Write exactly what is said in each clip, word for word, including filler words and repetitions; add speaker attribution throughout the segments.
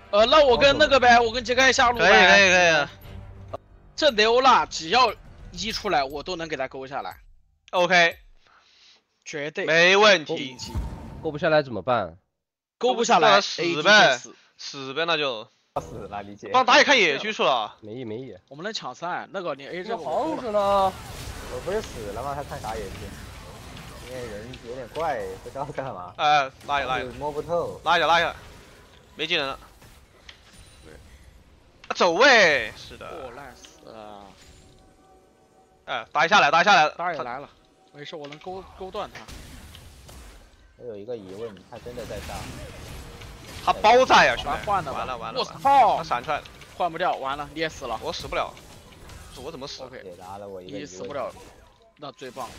Speaker 1: 呃，那我跟那个呗，我跟杰克下路呗。
Speaker 2: 可以可以可以。
Speaker 1: 这雷欧娜只要一出来，我都能给他勾下来。
Speaker 2: OK，
Speaker 1: 绝对
Speaker 2: 没问题。
Speaker 3: 勾不下来怎么办？
Speaker 1: 勾不下来，
Speaker 2: 死呗，死呗，那就。
Speaker 4: 死了，理解。
Speaker 2: 帮打野开野区去了，
Speaker 3: 没野没野，
Speaker 1: 我们能抢三。那个你 A 这
Speaker 3: 皇子呢？
Speaker 4: 我不是死了吗？他看啥野区？因为人有点怪，不知道干嘛。
Speaker 2: 哎，拉一拉一，
Speaker 4: 摸不透。
Speaker 2: 拉一下拉一下，没技能了。对，走位是的。
Speaker 1: 哦，烂死了。
Speaker 2: 哎，打一下来，打一下来，
Speaker 1: 打野来了，没事，我能勾勾断他。
Speaker 4: 我有一个疑问，他真的在上？
Speaker 2: 他包在呀，兄弟！
Speaker 1: 换的，
Speaker 2: 完了完了！
Speaker 1: 我操！
Speaker 2: 他闪出来，
Speaker 1: 换不掉，完了，你也死了。
Speaker 2: 我死不了，我怎么死
Speaker 1: ？OK，
Speaker 4: 拿了我一个。
Speaker 1: 你死不了，那最棒了。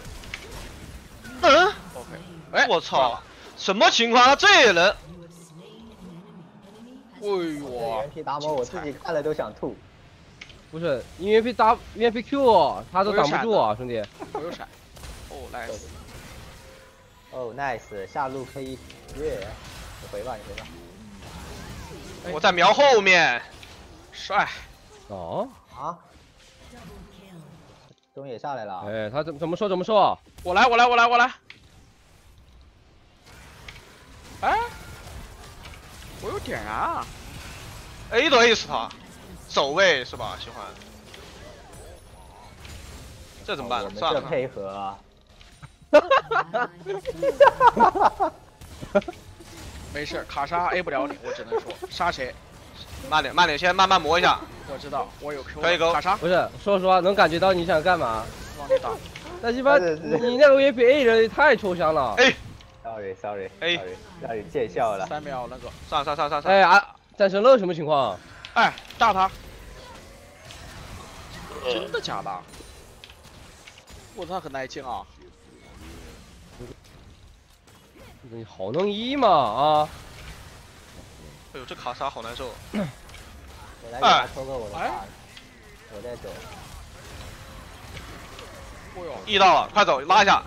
Speaker 2: 嗯
Speaker 1: ？OK， 哎，
Speaker 2: 我操，什么情况？他这也能？
Speaker 1: 哎呦！
Speaker 4: 原皮达摩，我自己看了都想吐。
Speaker 3: 不是，因为被打，因为被 Q， 他都挡不住啊，兄弟。
Speaker 1: 我有闪。哦 ，nice。
Speaker 4: 哦 ，nice， 下路可以越。 你回吧，你回吧。
Speaker 2: 我在苗后面，
Speaker 1: 帅。
Speaker 3: 哦
Speaker 4: 啊！中野下来了。
Speaker 3: 哎，他怎怎么说怎么说？
Speaker 1: 我来，我来，我来，我来。哎，我有点啊。
Speaker 2: A 都 A 死他，走位是吧？喜欢。这怎么办？算了。
Speaker 4: 这配合啊。
Speaker 1: 哈哈哈！没事，卡莎 A 不了你，我只能说杀谁，
Speaker 2: 慢点慢点，先慢慢磨一下。
Speaker 1: 我知道，我有 Q，
Speaker 2: 可以勾。
Speaker 1: 卡莎
Speaker 3: 不是，说实话能感觉到你想干嘛。
Speaker 1: 往里打。
Speaker 3: 但一般你那个 A P A 人太抽象了。
Speaker 2: 哎
Speaker 4: ，sorry sorry，
Speaker 2: 哎，
Speaker 4: 让你见笑了。
Speaker 1: 三秒那个，
Speaker 2: 上上上上上。
Speaker 3: 哎啊，战神乐什么情况？
Speaker 1: 哎，打他。真的假的？我操，很耐劲啊！
Speaker 3: 你好能一嘛啊！
Speaker 2: 哎呦，这卡莎好难受。
Speaker 4: 我来给他抽个我的卡，我再走。
Speaker 1: 哦呦！
Speaker 2: E 到了，快走，拉一下。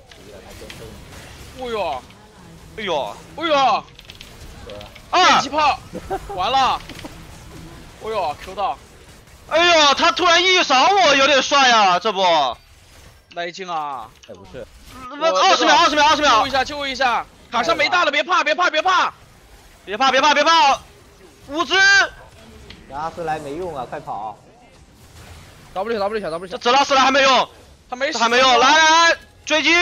Speaker 1: 哦呦！
Speaker 2: 哎呦！
Speaker 1: 哎呦！
Speaker 2: 啊！
Speaker 1: 气泡，完了！哦呦 ，Q 到！
Speaker 2: 哎呦，他突然一扫我，有点帅啊，这不？
Speaker 1: 耐劲啊！
Speaker 3: 哎，不是。
Speaker 2: 二十秒，二十秒，二十秒！
Speaker 1: 救一下，救一下！卡莎没大了，别怕，别怕，别怕！
Speaker 2: 别怕，别怕，别怕！五只！
Speaker 4: 拉斯莱没用啊，快跑
Speaker 3: ！W W 小 W 小，
Speaker 2: 这泽拉斯莱还没用，
Speaker 1: 他没
Speaker 2: 还没用，来来来，追击！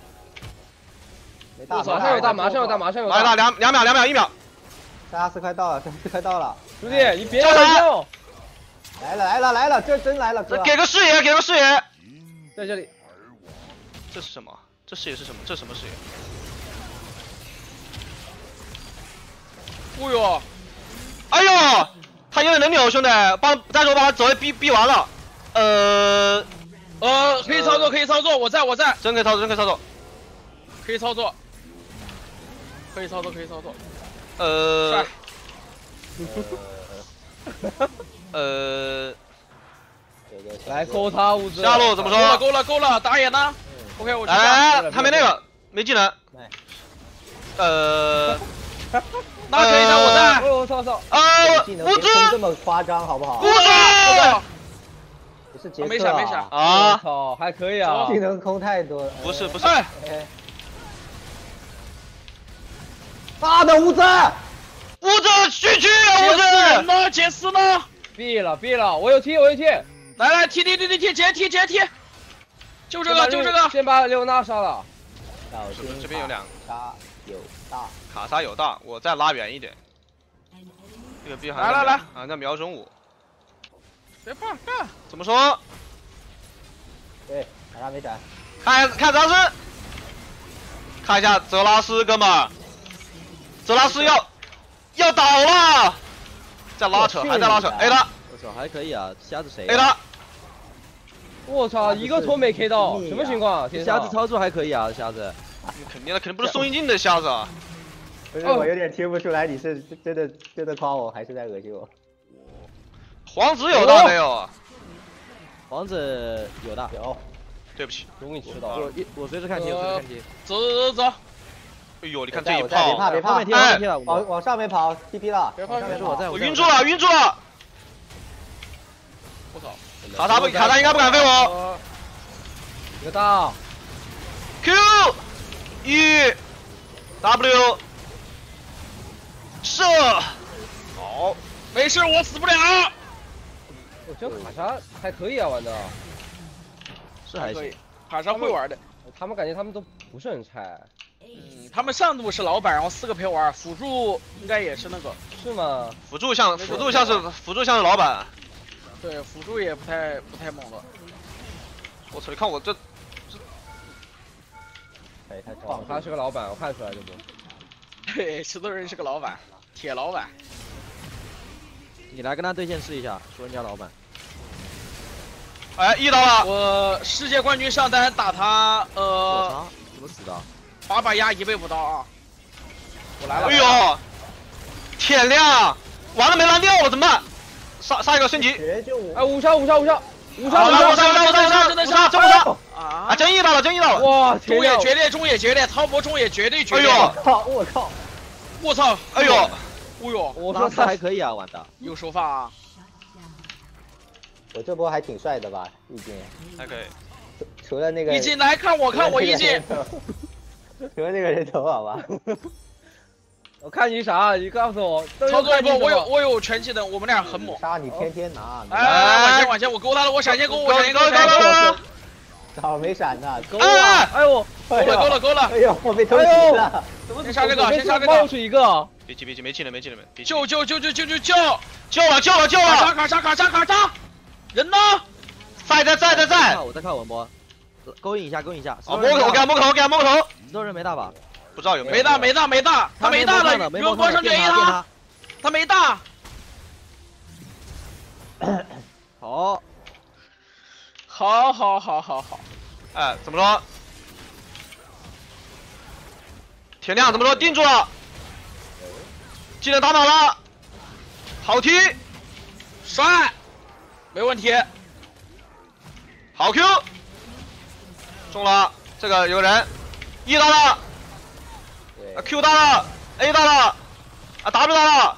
Speaker 4: 马
Speaker 3: 上有大，马上有大，马上有大！
Speaker 2: 来大，两两秒，两秒，一秒！
Speaker 4: 拉斯快到了，拉斯快到了！
Speaker 3: 兄弟，你别乱叫！
Speaker 4: 来了来了来了，这真来了，哥！
Speaker 2: 给个视野，给个视野！
Speaker 3: 在这里。
Speaker 2: 这是什么？ 这视野是什么？这什么视野？
Speaker 1: 哦呦！
Speaker 2: 哎呦，他有点能扭，兄弟，帮再说把他走位逼逼完了。呃
Speaker 1: 呃，可以操作，可以操作，我在我在，
Speaker 2: 真可以操作，真可以操作，
Speaker 1: 可以操作，可以操作，可以操作。
Speaker 2: 呃，呃，
Speaker 3: 来勾他五只。
Speaker 2: 下路怎么说？
Speaker 1: 勾了，勾了，勾了，打野呢？ OK， 我
Speaker 2: 来来来，他没那个，没技能。呃，
Speaker 1: 那可以让我在。
Speaker 3: 我操操！
Speaker 2: 啊，
Speaker 4: 无知这么夸张好不好？
Speaker 2: 无知，
Speaker 4: 不是杰克
Speaker 1: 没闪没闪
Speaker 2: 啊！
Speaker 3: 操，还可以啊。
Speaker 4: 技能空太多了。
Speaker 2: 不是不是。
Speaker 4: 妈的无知！
Speaker 2: 无知去去无知！
Speaker 1: 呢？杰斯呢？
Speaker 3: 毙了毙了，我有 T 我有 T。
Speaker 1: 来来 T T T T T 截 T 截 T。 就这个，就这个，
Speaker 3: 先把刘娜杀了。
Speaker 2: 是不是这边有两
Speaker 4: 卡有大，
Speaker 2: 卡莎有大，我再拉远一点。这个 B 还
Speaker 1: 来来来，
Speaker 2: 啊，那瞄准我。
Speaker 1: 别怕，干！
Speaker 2: 怎么说？
Speaker 4: 对，卡莎没闪。
Speaker 2: 看看泽拉斯，看一下泽拉斯，哥们儿，泽拉斯要要倒了，在拉扯，还在拉扯 ，A 他。
Speaker 5: 我操，还可以啊，瞎子谁
Speaker 2: ？A 他。
Speaker 3: 我操，一个头没 K 到，什么情况？
Speaker 5: 瞎子操作还可以啊，瞎子。
Speaker 2: 肯定的，肯定不是宋一静的瞎子啊。
Speaker 4: 不是，我有点听不出来你是真的真的夸我，还是在恶心我？
Speaker 2: 皇子有大没有？
Speaker 5: 皇子有大。
Speaker 4: 有。
Speaker 2: 对不起，
Speaker 3: 终于吃到了。
Speaker 5: 我一我随时看题，我随时看题。
Speaker 1: 走走走走。
Speaker 2: 哎呦，你看这一
Speaker 4: 我在别怕
Speaker 2: 炮，
Speaker 4: 别怕，
Speaker 5: 后面贴了，后面贴了，
Speaker 4: 往往上面跑 T P 了，
Speaker 1: 别怕别怕
Speaker 4: 往上面跑
Speaker 5: 我在，
Speaker 2: 我
Speaker 5: 在
Speaker 2: 晕住了，晕住了。
Speaker 1: 我操！
Speaker 2: 卡塔不卡塔应该不敢飞我。
Speaker 1: 呃
Speaker 3: 一个大，
Speaker 2: Q E W 射，好，
Speaker 1: 没事，我死不了。
Speaker 3: 我觉得卡莎还可以啊，玩的。
Speaker 5: 是还行
Speaker 1: 可以。，卡莎会玩的。
Speaker 3: 他们感觉他们都不是很菜，
Speaker 1: 嗯，他们上路是老板，然后四个陪玩，辅助应该也是那个。
Speaker 3: 是吗？
Speaker 2: 辅助像辅助像是辅助像是老板。
Speaker 1: 对，辅助也不太不太猛了。
Speaker 2: 我操，你看我这
Speaker 4: 哎，太
Speaker 3: 哦
Speaker 4: 壮，
Speaker 3: 他是个老板，我看出来这不。
Speaker 1: 对，石头人是个老板，铁老板。
Speaker 5: 你来跟他对线试一下，说人家老板。
Speaker 2: 哎 E 到了，
Speaker 1: 我世界冠军上单打他，
Speaker 5: 我
Speaker 1: 呃，
Speaker 5: 操，怎么死的？
Speaker 1: 八把压一倍不到啊！我来了。
Speaker 2: 哎呦，天亮，完了没蓝掉了，怎么办？杀杀一个升级，
Speaker 4: 绝就我
Speaker 3: 哎，五杀五杀五杀五杀
Speaker 2: 好了，
Speaker 3: 五杀！
Speaker 2: 我杀我杀我杀我杀
Speaker 1: 真的
Speaker 2: 我杀这么杀
Speaker 1: 啊
Speaker 2: 啊！！真 E 到了，真 E 到了，
Speaker 3: 哇，
Speaker 1: 中野
Speaker 3: 天亮！
Speaker 1: 决裂，中野决裂，滔博中野绝对决裂。
Speaker 2: 哎呦
Speaker 4: 靠，我靠，
Speaker 1: 我操！
Speaker 2: 哎呦，
Speaker 1: 哎呦，
Speaker 3: 我说他
Speaker 5: 拉斯还可以啊，玩的。
Speaker 1: 有手法啊！
Speaker 4: 我这波还挺帅的吧？易经，
Speaker 2: 还可以。
Speaker 4: 除除了那个，
Speaker 1: 一进来看我，看我一进。
Speaker 4: 除了那个人头，好吧？
Speaker 3: 我看你啥？你告诉我。
Speaker 1: 操作一波，我有
Speaker 3: 我。
Speaker 1: 我有全技能，我们俩很猛。
Speaker 4: 杀你天天拿，
Speaker 1: 哎，往前往前，我勾他了，我闪现勾，我闪现勾，
Speaker 2: 勾勾
Speaker 1: 闪现勾。
Speaker 2: 勾
Speaker 4: 早没闪呢，
Speaker 3: 勾啊！哎呦，
Speaker 1: 勾了勾了勾了
Speaker 4: 哎，呦，我被偷袭了，
Speaker 1: 先杀这个，先杀这个。
Speaker 3: 冒出一个。
Speaker 2: 别急别急，没技能没技能没。别急
Speaker 1: 救救救救救救救！
Speaker 2: 救了救了救
Speaker 1: 卡莎
Speaker 2: 了！
Speaker 1: 卡莎卡莎卡莎，人呢？
Speaker 2: 在在在在在！
Speaker 5: 我在看文波，勾引一下，勾引一下。
Speaker 2: 哦，摸口，给他摸口，给他摸口。
Speaker 5: 石头人没大吧？
Speaker 2: 不知道有没有？
Speaker 1: 没大没大没大，他没大了，
Speaker 5: 没
Speaker 1: 云波上去 A 他，他没大。
Speaker 5: 好，
Speaker 1: 好好好好好，
Speaker 2: 哎，怎么说？天亮怎么说？定住了。技能打满了，好踢，
Speaker 1: 帅，没问题。
Speaker 2: 好 Q， 中了，这个有人 E 到了，啊 Q 到了 ，A 到了，啊 W 到了，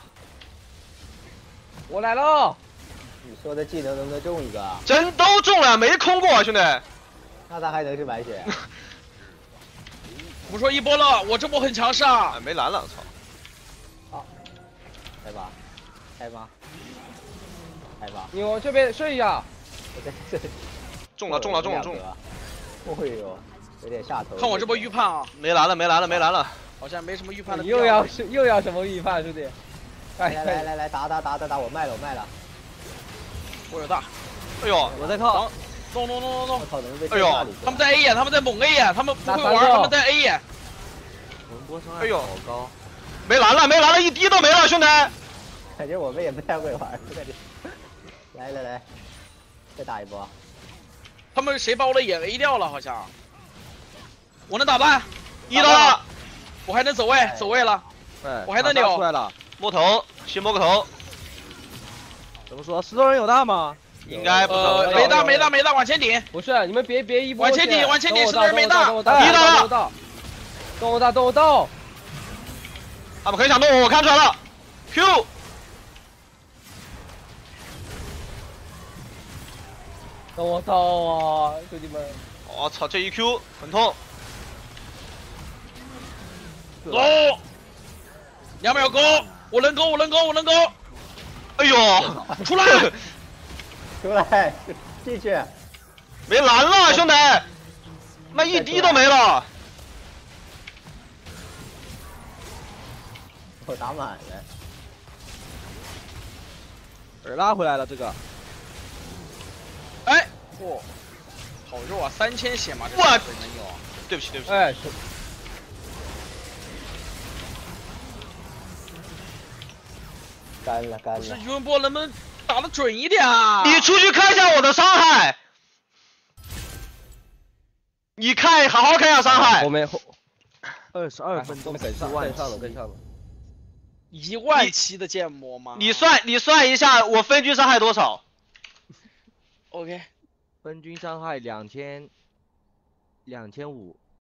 Speaker 3: 我来了。
Speaker 4: 你说的技能能不能中一个啊？
Speaker 2: 真都中了，没空过啊，兄弟。
Speaker 4: 那他还能是白血？
Speaker 1: 我说一波了，我这波很强势啊
Speaker 2: 哎，。没蓝了，操！
Speaker 4: 开吧，开吧，开吧，
Speaker 3: 你往这边睡一下。
Speaker 4: 我在这。
Speaker 2: 中了，中了，中了，中了！
Speaker 4: 了！哎呦，有点下头。
Speaker 1: 看我这波预判啊，
Speaker 2: 没蓝了，没蓝了，没蓝了！
Speaker 1: 好像没什么预判的
Speaker 3: 你
Speaker 1: 必要。
Speaker 3: 又要是又要什么预判，兄弟？
Speaker 4: 来来来来来，打打打打打，我卖了我卖了！
Speaker 1: 我有大，
Speaker 2: 哎呦，
Speaker 5: 我在靠。
Speaker 1: 动动动动动
Speaker 4: 我！操，能被
Speaker 2: 哎呦
Speaker 4: 那里？
Speaker 1: 他们在 A 眼，他们在猛 A 眼，他们不会玩，
Speaker 3: 打三个
Speaker 1: 他们在 A 眼。
Speaker 5: 文波伤
Speaker 2: 哎呦
Speaker 5: 害好高。
Speaker 2: 没蓝了，没蓝了，一滴都没了，兄弟！
Speaker 4: 感觉我们也不太会玩，感觉。来来来，再打一波。
Speaker 1: 他们谁把我的眼 A 掉了？好像。我能打败，
Speaker 2: 一到了，
Speaker 1: 我还能走位，走位了。
Speaker 5: 哎，
Speaker 1: 我还能扭
Speaker 5: 出来了。
Speaker 2: 摸头，先摸个头，
Speaker 5: 怎么说？石头人有大吗？
Speaker 2: 应该不
Speaker 1: 呃，
Speaker 2: 是。
Speaker 1: 没大没大没大，往前顶。
Speaker 3: 不是，你们别别一波
Speaker 1: 往前顶往前顶
Speaker 3: 等我
Speaker 1: 石头人没大
Speaker 3: 等我到，
Speaker 2: 一到了
Speaker 3: 等我到，等我到，等我到。
Speaker 2: 他们很想动我，我看出来了。Q，
Speaker 3: 等我到啊，兄弟们！
Speaker 2: 我操，这一 Q 很痛。
Speaker 1: 勾，两秒勾，我能勾，我能勾，我能勾。
Speaker 2: 哎呦，
Speaker 1: 出来！
Speaker 4: 出来，进去。
Speaker 2: 没蓝了，兄弟，那一滴都没了。
Speaker 4: 我打满了。
Speaker 5: 尔拉回来了，这个。
Speaker 1: 哎，嚯，好肉啊，三千血嘛，这
Speaker 2: 哇
Speaker 1: 水能有啊？
Speaker 2: 对不起，对不起。
Speaker 3: 哎，是
Speaker 4: 干了干
Speaker 1: 不是
Speaker 4: 了。
Speaker 1: 云波能不能打得准一点啊？
Speaker 2: 你出去看一下我的伤害，你看，好好看一下伤害
Speaker 3: 后。面后
Speaker 5: 二十二分钟，
Speaker 3: 跟上，跟上了，跟上了。
Speaker 1: 一万七的建模吗？
Speaker 2: 你算，你算一下我分区伤害多少？
Speaker 1: OK，
Speaker 5: 分均伤害两千，两千五。